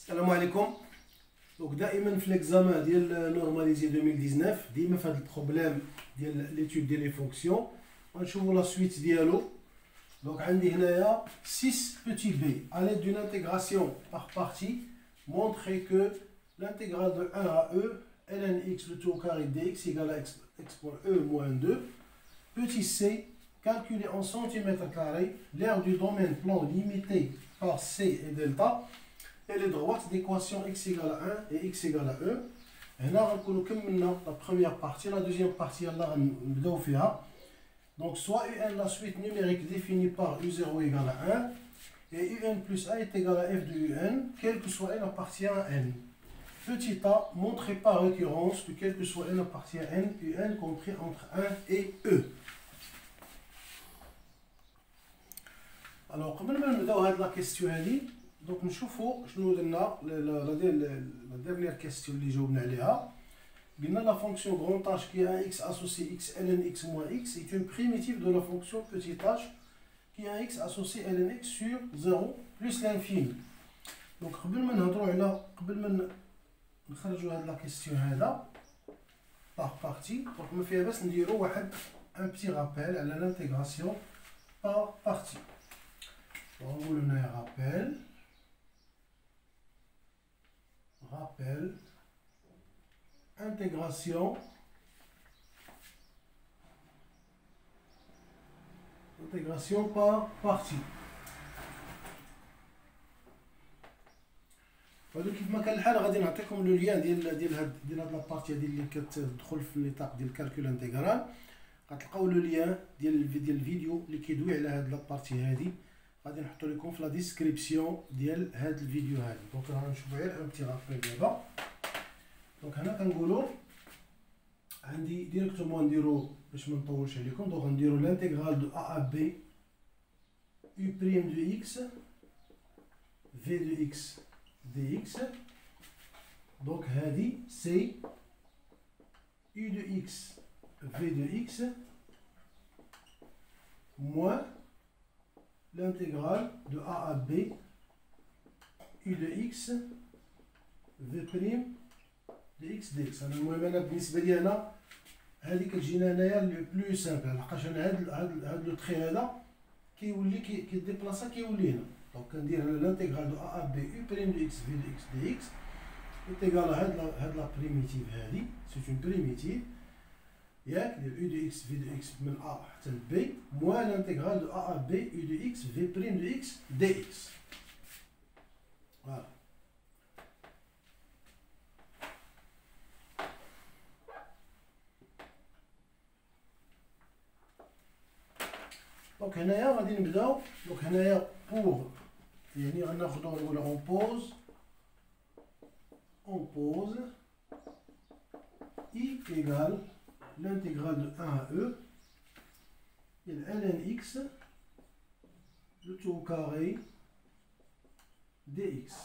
السلام عليكم. دونك دائما في ليكزامان ديال نورماليزي 2019 ديما في هذا البروبليم ديال ليتود ديال لي فونكسيون غنشوفوا لا سويت ديالو. دونك عندي هنايا 6 petits b à l'aide d'une intégration par partie montrer que l'intégrale de 1 à e ln x le tout au carré dx égale à x pour e moins 2. Petit c calculé en centimètres carrés, l'aire du domaine plan limité par c et delta et les droites d'équation x égale à 1 et x égale à e. هنا غنكونوا كملنا la première partie, la deuxième partie يلا غنبداو فيها. Donc soit un la suite numérique définie par u0 égale à 1 et un plus a est égal à f de un, quel que soit n appartient à n. Petit a, montré par récurrence que quel que soit n appartient à n, un compris entre 1 et e. Alors قبل ما نبداو هاد لا كيستيون هادي دونك نشوفوا شنو درنا لا ديرنيير كيستيون اللي جاوبنا عليها. قلنا la fonction grand H qui a un x associé x ln x moins x est une primitive de la fonction petit h qui a un x associé ln x sur 0 plus l'infini. Donc قبل ما نهضروا على قبل ما نخرجوا هاد لا كيستيون هذا par partie دونك ما فيها باش نديروا واحد un petit rappel على l'intégration par partie. نقولوا هنايا rappel intégration par partie. ولكن كيف ما كان الحال غادي نعطيكم لو ليان ديال هاد لابارتي هادي اللي كتدخل في النطاق ديال الكالكول انتيغرال. غتلقاو لو ليان ديال الفيديو اللي كيدوي على هاد لابارتي هادي غادي نحطو لكم في لا ديسكريبسيون ديال هاد الفيديو هادي. دونك غنشوفو غير ان بتي رابيل دابا. دونك هنا كنقولوا عندي ديريكتومون نديرو باش ما نطولش عليكم. دونك غنديرو l'intégrale de a à b u prime de x v de x dx. دونك هادي سي u de x v de x moins l'intégrale de a à b u de x v prime de x dx. انا المهم انا بالنسبه لي انا هذه كتجينا هنايا لو بلو سامبل لحقاش انا هاد لو تري هذا كيولي كيديبلاصا كيولي هنا. دونك كندير هنا لانتيغرال دو ا بي يو بريم دو اكس في دو اكس دي اكس ايتيغال هاد لا بريميتيف هادي سي اون بريميتيف ياك ديال يو دو اكس في دو اكس من ا حتى ل بي موان لانتيغرال دو ا بي يو دو اكس في بريم دو اكس دي اكس. فوالا. دونك هنايا غادي نبداو. دونك هنايا بوغ يعني غناخدو نقولو اون بوز I égale l'intégrale de 1 à e et ln x le tout au carré dx.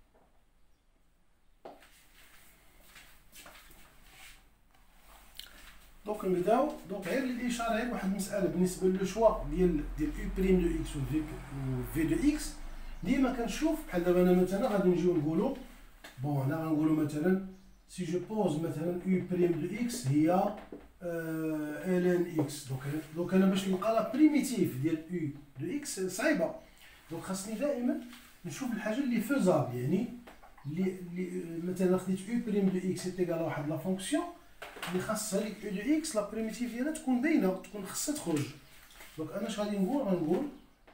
دونك نبداو. دونك غير الاشاره غير واحد المساله بالنسبه لو شوا ديال يو بريم دو اكس و في دو اكس. ديما كنشوف بحال دابا انا مثلا غادي نجيو نقولوا بون هنا غنقولوا مثلا سي جو بوز مثلا يو بريم دو اكس هي ln اكس. دونك انا باش نلقى لا بريميتيف ديال يو دو اكس صعيبه. دونك خاصني دائما نشوف الحاجه اللي فوزابل يعني اللي مثلا خديت يو بريم دو اكس ايتيغال واحد لا فونكسيون اللي خاصها ليك يو دو اكس لا بريميتيف ديالها تكون باينه تكون خاصها تخرج. دونك انا اش غادي نقول غنقول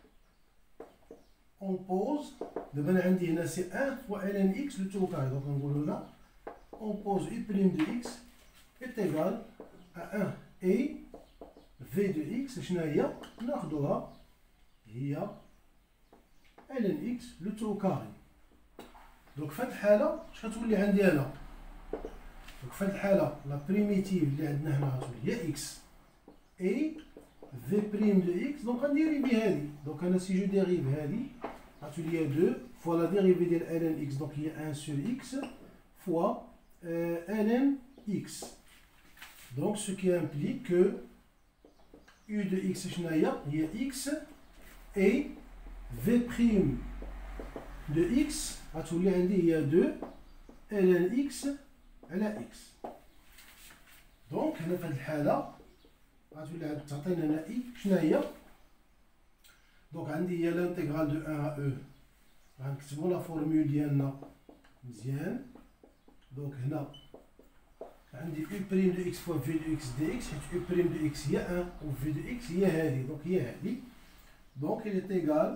اون بوز دابا انا عندي هنا سي 1 فوا ln اكس لو تو كاري. دونك نقولو هنا اون بوز يو بريم دو اكس ايتيغال ا 1 اي في دو اكس شنو هي ناخدوها هي ln اكس لو تو كاري. دونك في هاد الحاله اش كتولي عندي انا؟ دونك في هاد الحاله لا بريميتيف اللي عندنا هنا غتولي هي اكس اي في بريم دو اكس. دونك غنديريفي هادي. دونك انا سي جو ديريف هادي غتولي هي 2 فوا لا ديريفي ديال ln اكس. دونك هي 1 سور اكس فوا ln x. Donc ce qui implique que u de x شنو هي؟ هي x et v' de x غتولي عندي هي 2 ln x على x. دونك هنا في هذه الحالة غتولي تعطينا هنا i شنو هي؟ دونك عندي هي لانتيغرال دو 1 à e. غنكتبو لا فورمول ديالنا مزيان. دونك هنا عندي u prime de x fois v de x dx حيت u prime de x هي 1 و v de x هي هذه. دونك هي هذه. دونك il est égal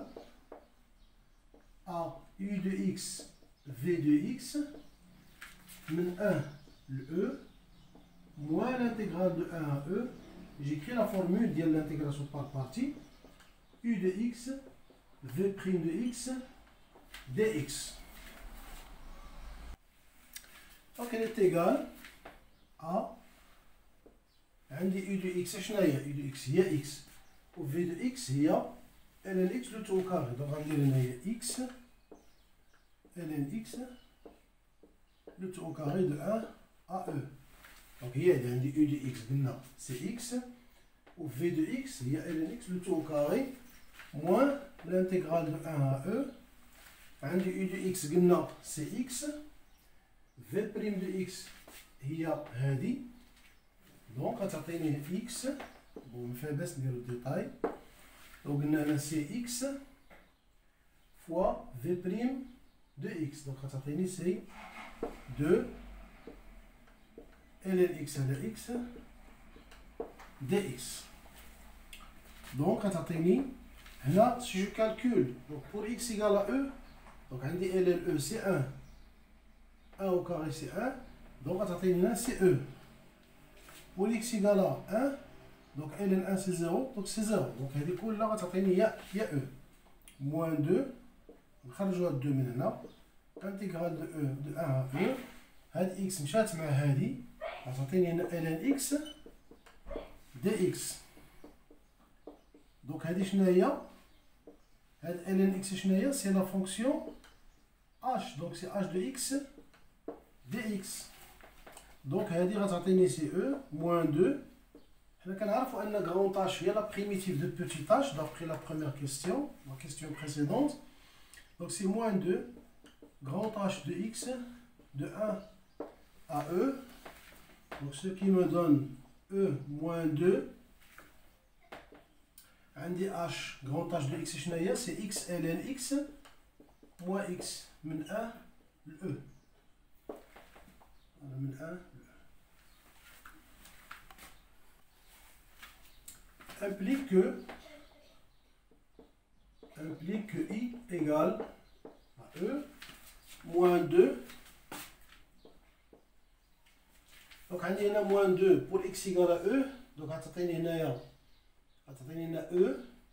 à u de x v de x من 1 ل e moins l'intégrale de 1 à e. J'écris la formule de l'intégration par partie. U de x v prime de x dx. Donc elle est égale à عندي u de x شنو هي؟ u de x هي x و v de x هي ln x le tout au carré. donc غندير هنايا x ln x le tout au carré de 1 à e. donc هي هذه عندي u de x قلنا سي x و v de x هي ln x le tout au carré moins l'intégrale de 1 à e. عندي u de x قلنا سي x v prime de x هي هذه. دونك غتعطيني x بون مفيها باس نديرو الديتاي. وقلنا هنا سي x فوا v prime de x. دونك غتعطيني سي 2 ln x على x dx. دونك غتعطيني هنا si je calcule donc pour x égale à e donc عندي ln e c'est 1 1 au carré c'est 1 donc غتعطيني هنا c'est e. pour x égale à 1 donc ln 1 c'est 0 donc c'est 0. donc هذه كلها غتعطيني هي e moins 2 نخرجوا هاد 2 من هنا انتيغرال دو e de 1 à e. هاد x مشات مع هادي غتعطيني هنا ln x dx. donc هادي شنو هي؟ هاد ln x شنو هي؟ سي لا فونكسيون h donc c'est h de x dx. donc هادي غتعطيني سي e moins 2. حنا كنعرفوا ان grand h هي la primitive de petit h d'après la première question, la question précédente. donc c'est moins 2 grand h de x de 1 à e. donc ce qui me donne e moins 2 عندي h grand h de x شنو هي؟ c'est x ln x moins x من 1 ل e. من 1 ل e implique que i égale à e moins 2. donc عندي هنا moins 2 pour x égale à e. donc غتعطيني هنايا غتعطيني هنا e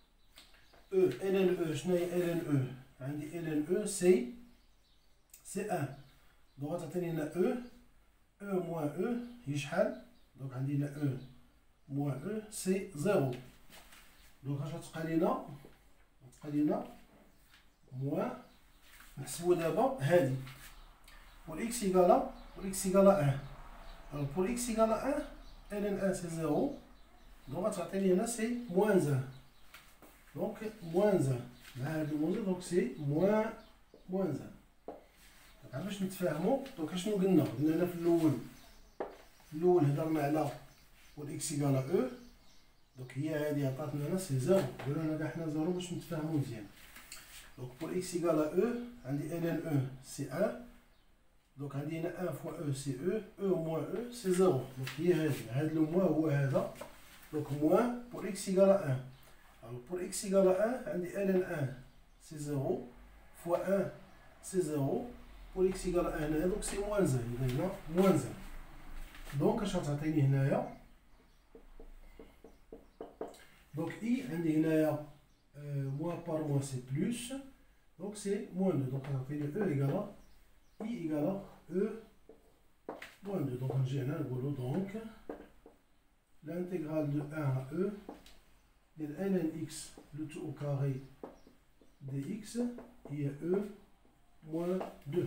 ln e شنو هي ln e؟ عندي ln e سي 1 donc غتعطيني هنا e moins e هي شحال؟ donc عندي هنا e moins e c'est 0. donc اش غتبقى لينا؟ غتبقى لينا moins نحسبو دابا هادي pour x égale à 1. alors pour x égale à 1 ln 1 c'est 0 donc غتعطيني هنا c'est moins 1. donc moins 1 مع هاد الموجب donc c'est moins 1. donc باش نتفاهموا donc اشنو قلنا هنا في الاول هضرنا على pour x égale à e. donc هي هادي عطاتنا هنا سي 0 قلنا لنا كاع حنا 0 باش نتفاهموا مزيان. donc pour x égale à e عندي ln e c'est 1 donc عندي هنا 1 fois e c'est e moins e c'est 0. donc هي هادي هاد لو moins هو هذا donc moins pour x égale à 1. alors pour x égale à 1 عندي ln 1 c'est 0 fois 1 c'est 0 pour x égale à 1 هنا donc c'est moins 1 هنا moins 1. donc اش غتعطيني هنايا؟ donc i عندي هنايا moins par moins c'est plus donc c'est moins 2 donc غتعطيني e égale à i égale à e moins 2. donc نجي هنا نقولو donc l'intégrale de 1 à e de ln x le tout au carré dx هي e moins 2.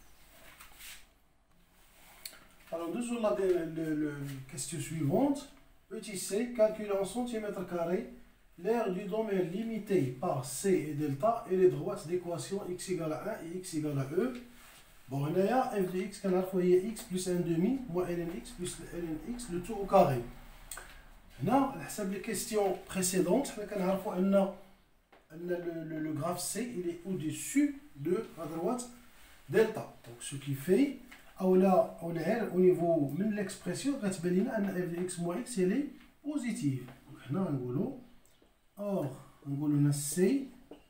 alors dessous la question suivante. petit c calculé en centimètres carrés l'aire du domaine limité par C et delta et les droites d'équation x égale à 1 et x égale à E. Bon, هنايا f de x كنعرفو هي x plus 1 demi moins ln x plus ln x le tout au carré. هنا على حسب les questions précédentes حنا كنعرفو أن le graphe C il est au-dessus de la droite delta. Donc ce qui fait au niveau de l'expression غتبان لنا أن f de x moins x elle est positive. Donc هنا غنقولو or نقولو هنا C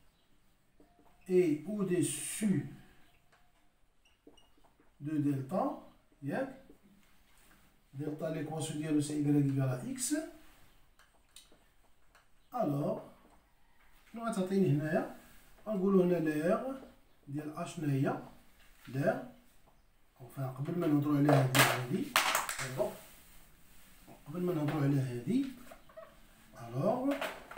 est au-dessus de delta, ياك delta l'équation ديالو c'est y égale à x. alors شنو غتعطيني هنايا؟ غنقولو هنا l'aire ديال ا شنو هي؟ l'aire enfin قبل ما نهضرو على هادي قبل ما نهضرو على هادي alors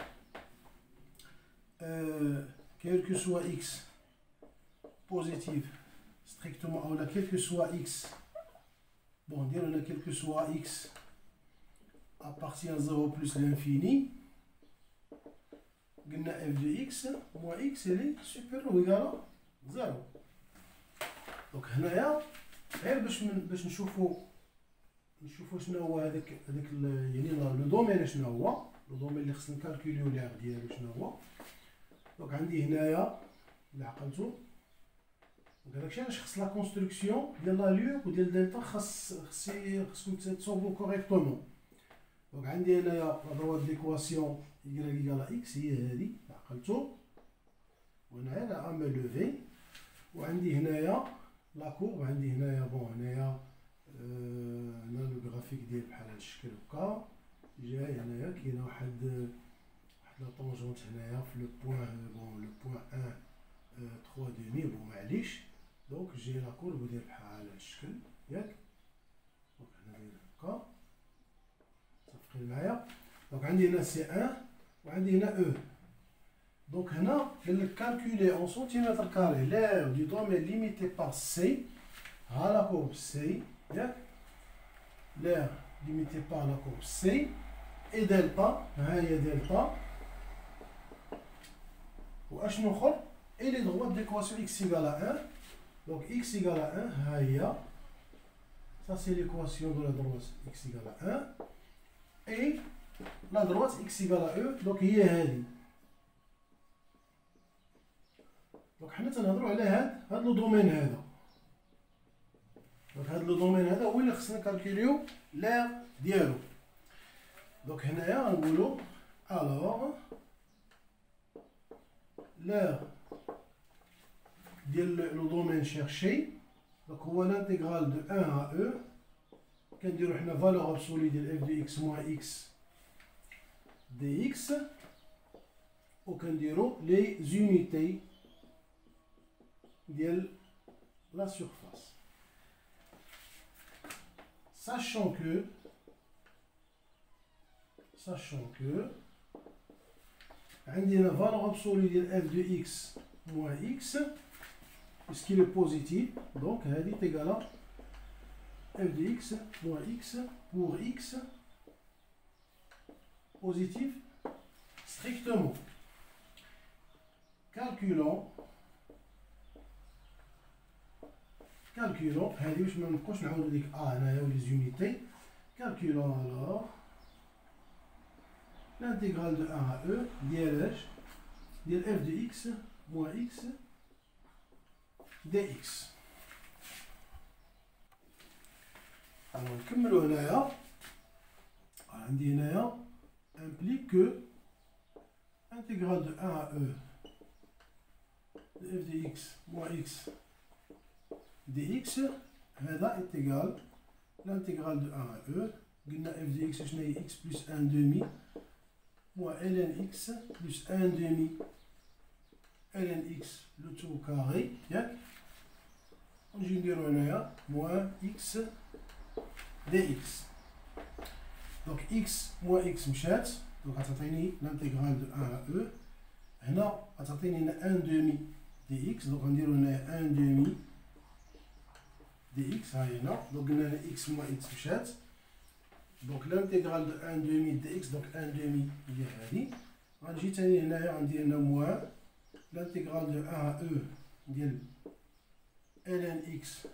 quel que soit x positif strictement ou là quel que soit x bon dire on a quel que soit x appartient à 0 plus l'infini قلنا f de x moins x elle est supérieure ou égale à 0. donc هنايا غير باش نشوفوا شنو هو هذاك يعني لو دومين شنو هو لو دومين اللي خصنا نكالكوليو ليه ديالو شنو هو. دونك عندي هنايا اللي عقلتو داكشي علاش خص لا كونستركسيون ديال لا لوغ وديال دلتا خصكم تصوبو كوريكتومون. دونك عندي هنايا لا دروات ديكواسيون y égale à x هي هادي عقلتو وهنايا لا ام لوفي وعندي هنايا لا كورب عندي هنايا بون هنايا هنا لو غرافيك ديال بحال هاد الشكل هكا جاي هنايا كاينه واحد لا طونجونت هنايا في لو بوين بون لو بوين 1 3 دومي بون معليش. دونك جاي لا كورب ديال بحال هاد الشكل ياك. دونك هنا داير هكا متفقين معايا. دونك عندي هنا سي 1 وعندي هنا او. دونك هنا calculer en centimètres carrés l'aire du domaine limité par C à la courbe C, l'aire limitée par la courbe C et delta, هي delta واشنو اخر et les droites d'équation x égale à 1. donc x égale à 1 هي ça c'est l'équation de la droite x égale à 1 et la droite x égale à E donc هي هذه. دونك حنا تنهضروا على هاد لو دومين هذا. دونك هاد لو دومين هذا هو اللي خصنا نكالكوليو l'aire ديالو. دونك هنايا غنقولوا الوغ l'aire ديال لو دومين شيرشي دونك هو لانتيغرال دو 1 à E كنديرو حنا فالور ابسولي ديال f de x moins x dx وكنديرو لي زونيتي ديال la surface. Sachant que عندنا valeur absolue ديال f de x moins x puisqu'il est positif donc هذه égale à f de x moins x pour x positif strictement. calculons هذه باش ما نبقاوش نعاودو ديك هنايا و لي زونيتي. calculons alors l'intégrale de 1 à E ديال ديال f de x moins x dx. alors نكملو هنايا عندي هنايا implique que intégrale de 1 à E de f de x moins x dx هذا est égal l'intégrale de 1 à E قلنا f de x شنو هي x plus 1 demi moins ln x plus 1 demi ln x le tout carré ياك ونجي نديرو هنايا moins x dx. donc x moins x مشات دونك غتعطيني l'intégrale de 1 à E هنا غتعطيني هنا 1 demi dx دونك غنديرو هنايا 1 demi dx ها هنا دونك قلنا x moins x مشات دونك l'intégrale de 1 demi dx donc 1 demi هي هذه غنجي تاني هنايا عندي هنا موان l'intégrale de 1 à e ديال ln x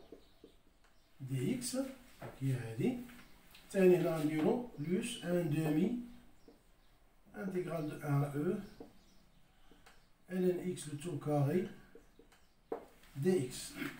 dx هي هادي. تاني هنا غنديرو بلوس 1 demi intégrale de 1 à e ln x le tout carré dx.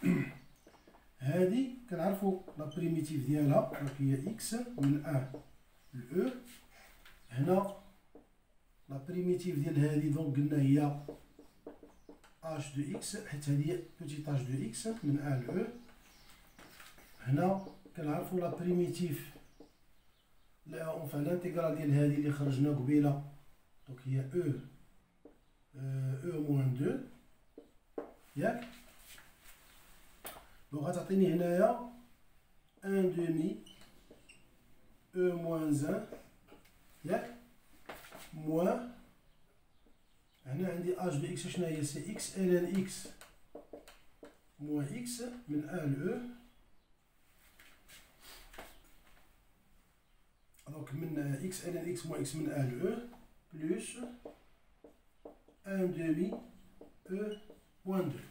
هادي كنعرفو لا بريميتيف ديالها دونك هي x من 1 ل e. هنا لا بريميتيف ديال هادي دونك قلنا هي h de x حيت هادي هي بوتيت h de x من 1 ل e. هنا كنعرفو لا بريميتيف اونفان لانتيغرال ديال هادي اللي خرجنا قبيله دونك هي e موان 2 ياك. دونك غتعطيني هنايا 1 demi e moins 1 ياك موان هنا عندي h de x شنو هي سي x ln x موان x من 1 ل e. دونك من x ln x موان x من 1 ل e بلوس 1 demi e moins 2.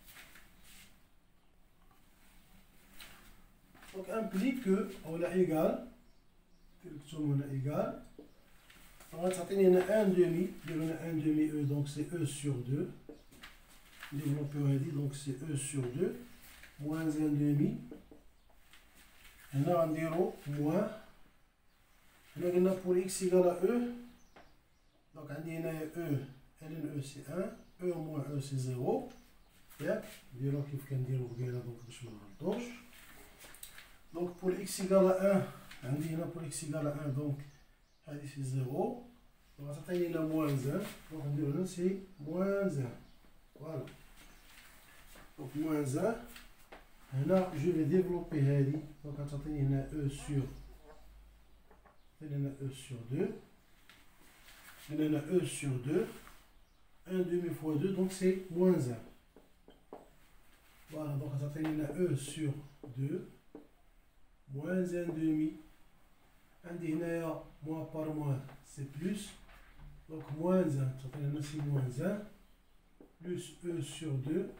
Donc implique que on a égal, directement on a égal, on va traiter une 1 demi, on a 1 demi e, donc c'est e sur 2, développé on a dit, donc c'est e sur 2, moins 1 demi, et là on dira moins, et là pour x égale à e, donc on dit e, ln e c'est 1, e moins e c'est 0, et on dira qu'il faut qu'on dise donc je me rends. Donc pour x égale à 1, on dit pour x égale à 1, donc c'est 0. Donc ça fait moins 1, donc on dit c'est moins 1. Voilà. Donc moins 1. Et là, je vais développer Hadi. Donc on a e sur e sur 2. On a e sur 2. 1 demi fois 2, donc c'est moins 1. Voilà, donc on a e sur 2. Moins 1 demi. عندي هنايا moins par moins c'est plus. Donc moins 1, c'est moins 1. Plus e sur 2.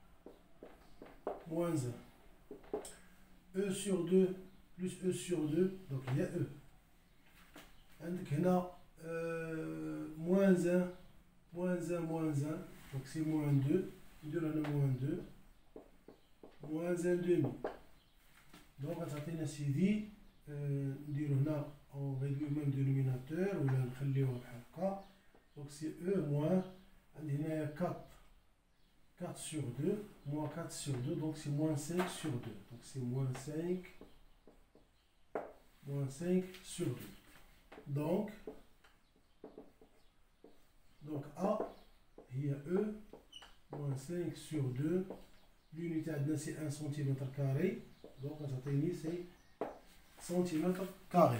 Moins 1. E sur 2 plus e sur 2. Donc il y a e. عندك هنا moins 1. Moins 1, moins 1. Donc c'est moins 2. On a moins 2. Moins 1 demi. Donc غتعطينا سيدي نديرو هنا on réduit même dénominateur ولا نخليوها بحال هكا. Donc c'est e moins عندي هنايا 4 sur 2 moins 4 sur 2 donc c'est moins 5 sur 2. Donc c'est moins 5 sur 2. Donc A هي e moins 5 sur 2. L'unité عندنا c'est 1 cm carré. Donc on s'atteigne c'est centimètre carré.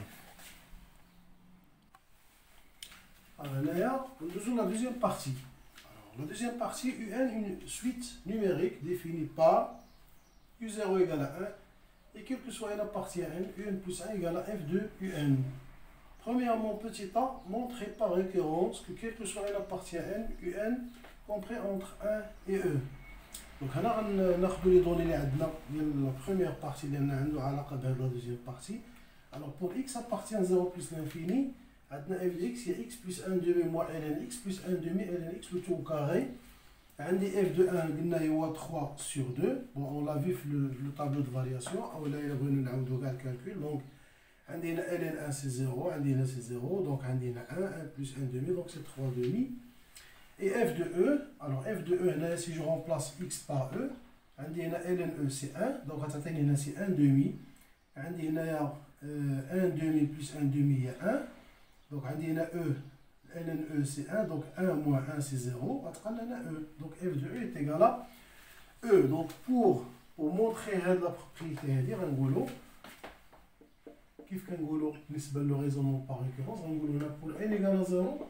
Alors là, nous faisons la deuxième partie. Alors, la deuxième partie, UN, une suite numérique définie par U0 égale à 1 et quelle que soit la partie à n, UN plus 1 égale à f de UN. Premièrement, petit a, montrer par récurrence que quelle que soit la partie à n, UN compris entre 1 et e. Donc هنا غناخذوا لي دوني اللي عندنا ديال لا بروميير بارتي اللي عنده علاقه بهاد لا دوزيام بارتي. Alors pour x appartient à 0 plus l'infini, عندنا f de x هي x plus 1 demi moins ln x plus 1 demi ln x le tout au carré. عندي f de 1 قلنا هو 3 sur 2. Bon on l'a vu le tableau de variation او لا الا بغينا نعاودو كاع الكالكول. Donc عندي هنا ln 1 c'est 0, عندي هنا c'est 0, donc عندي هنا 1 plus 1 demi donc c'est 3 demi. Et f de e, alors f de e, si je remplace x par e, عندي هنا ln e c'est 1, donc غتعطيني هنا c'est 1 demi. عندي هنايا 1 demi plus 1 demi هي 1, donc عندي هنا e, ln e c'est 1, donc 1 moins 1 c'est 0, غتبقى لنا e. Donc f de e est égal à e. Donc pour montrer هاد la propriété هادي غنقولو كيف كنقولو بالنسبة لو raisonnement par récurrence غنقولو هنا pour n égale à 0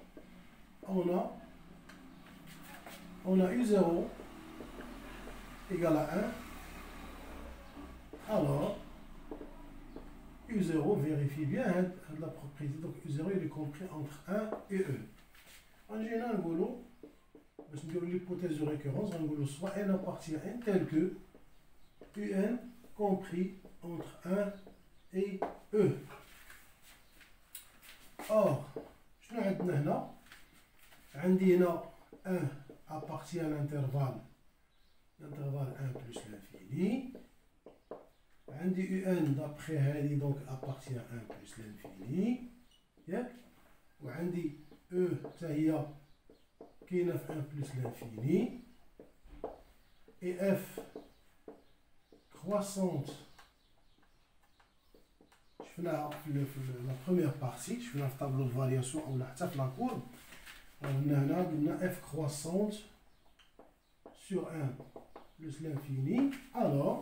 on a U0 égale à 1. Alors, U0 vérifie bien la propriété. Donc U0 il est compris entre 1 et E. غنجي هنا نقولو باش نديرو l'hypothèse de récurrence غنقولو soit n appartient à n tel que un compris entre 1 et e. Or شنو عندنا هنا؟ عندي هنا 1 appartient à l'intervalle 1 plus l'infini. عندي un d'après هذه donc appartient à 1 plus l'infini ياك. وعندي e حتى هي كاينه في 1 plus l'infini. et f croissante شفناها في لا بروميير بارتي شفناها في طابلو فارياسيون اولا حتى في لا كورب. قلنا f croissante sur 1 plus l'infini. Alors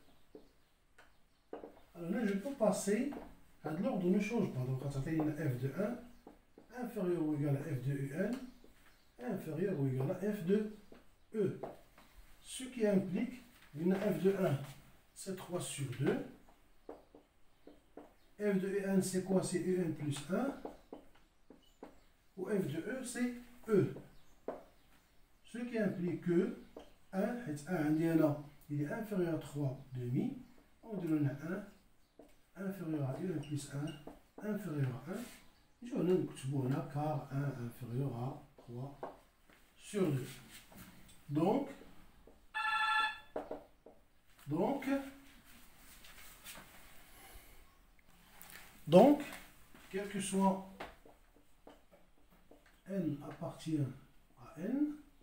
là je peux passer l'ordre ne change pas, donc ça fait une f de 1 inférieur ou égal à f de un inférieur ou égal à f de e, ce qui implique une f de 1 c'est 3 sur 2, f de un c'est quoi? C'est un plus 1, ou f de e c'est e, ce qui implique que 1 il est inférieur à 3 demi, on donne 1 inférieur à 1 plus 1 inférieur à 1, je vais نكتبو هنا car 1 inférieur à 3 sur 2. Donc, quel que soit n appartient à n,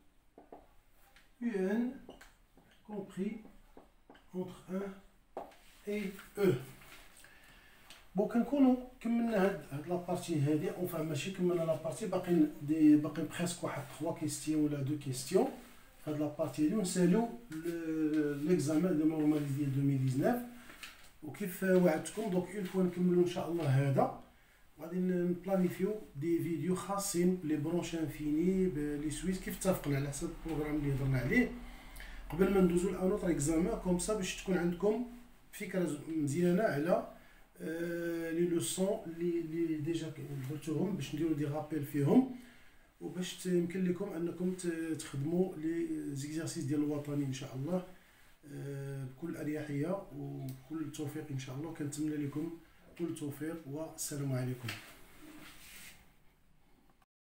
un compris entre 1 et e. بون كنكونو كملنا هاد لابارتي هادي او فهم ماشي كملنا لابارتي باقي بريسك واحد 3 كيستيون ولا 2 كيستيون في هاد لابارتي هادي ونساليو ليكزامان دو نورماليز ديال 2019. وكيف وعدتكم دونك اون فوا نكملو ان شاء الله هذا غادي نبلانيفيو دي فيديو خاصين لي برونش انفيني بلي سويس كيف اتفقنا على حسب البروغرام اللي هضرنا عليه قبل ما ندوزو لان اوتر اكزامان كوم سا باش تكون عندكم فكره مزيانه على لي لوسون اللي ديجا درتوهم باش نديرو دي رابيل فيهم وباش يمكن لكم انكم تخدموا لي زيكزارسيس ديال الوطني ان شاء الله بكل اريحيه وبكل توفيق ان شاء الله. كنتمنى لكم كل توفيق والسلام عليكم.